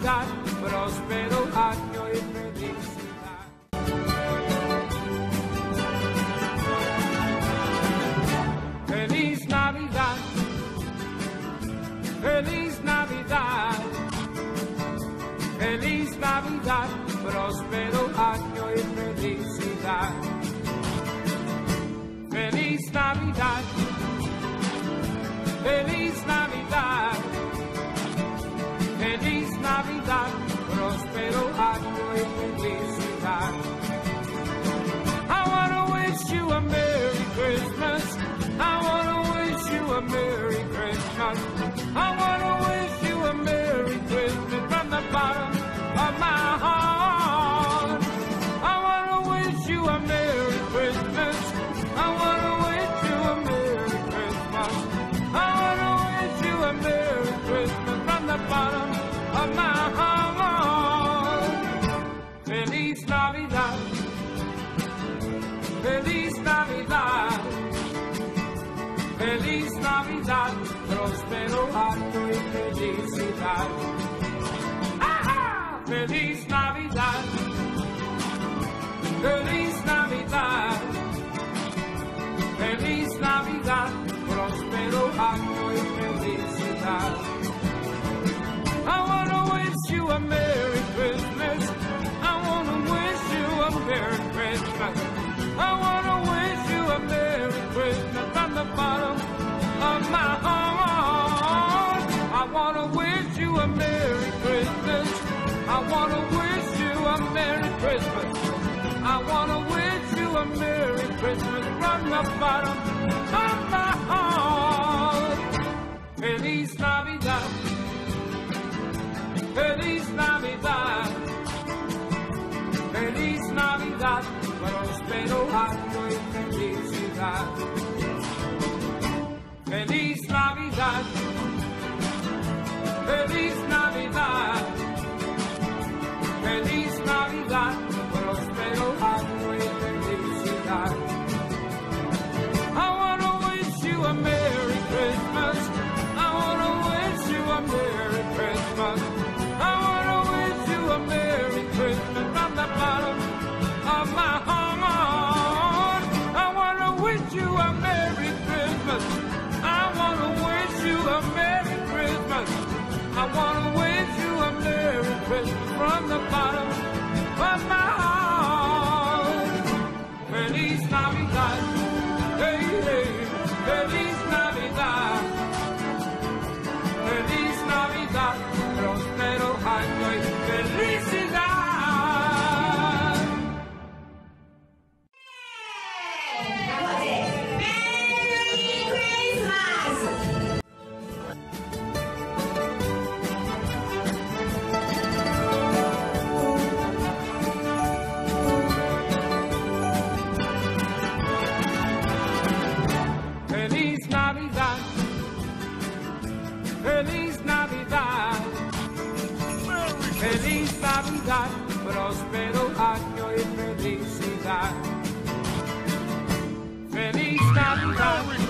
Navidad, próspero año y felicidad. Feliz Navidad, feliz Navidad, feliz Navidad, próspero año y felicidad. Feliz Navidad, feliz Navidad, feliz Navidad, próspero año y felicidad. I wanna wish you a Merry Christmas. I wanna wish you a Merry Christmas. I wanna wish you a Merry Christmas from the bottom of my heart. I wanna wish you a Merry Christmas. I wanna wish you a Merry Christmas. I wanna wish you a Merry Christmas from the bottom of my heart. Feliz Navidad, feliz Navidad, feliz Navidad, próspero año y felicidad. ¡Ah! Feliz Navidad, feliz Navidad, feliz Navidad, próspero año y felicidad. I wanna wish you a Merry Christmas. I wanna wish you a Merry Christmas. I wanna wish you a Merry Christmas from the bottom of my heart. I wanna wish you a Merry Christmas. I wanna wish you a Merry Christmas. I wanna wish you a Merry Christmas from the bottom of my heart. Feliz Navidad, feliz Navidad, feliz Navidad, próspero año y felicidad. Feliz Navidad, feliz Navidad, feliz Navidad, próspero año y felicidad. I wanna wish you a Merry Christmas. I wanna wish you a Merry Christmas. I wanna wish you a Merry Christmas from the bottom of my heart. I wanna wish you a Merry Christmas. I wanna wish you a Merry Christmas. I wanna wish you a Merry Christmas from the bottom of my heart. Feliz Navidad, hey, hey, feliz Navidad, feliz Navidad, próspero año y felicidad. Feliz Navidad, feliz Navidad, feliz Navidad, próspero año y felicidad. Feliz Navidad.